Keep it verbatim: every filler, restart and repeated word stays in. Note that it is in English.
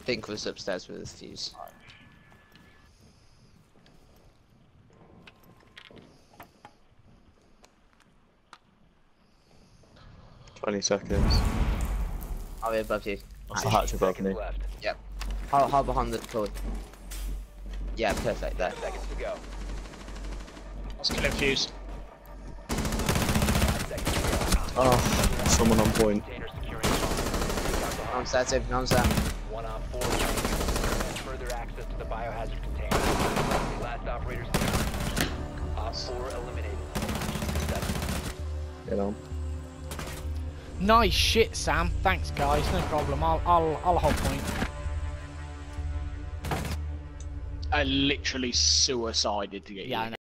think was upstairs with the fuse. Twenty seconds. I'll be above you. That's the hatch above me. Left. Yep. Hold, hold behind the toy. Yeah, perfect there. Seconds to go. Let's kill him, fuse. Five seconds to go. Oh, someone on point. Container securing bomb. I'm set, Tim. I'm set. One on four. And further access to the biohazard container. Last operators. Op four eliminated. Seven. You know. Nice shit, Sam. Thanks, guys. No problem. I'll I'll I'll hold point. I literally suicided to get Yeah, you. I know.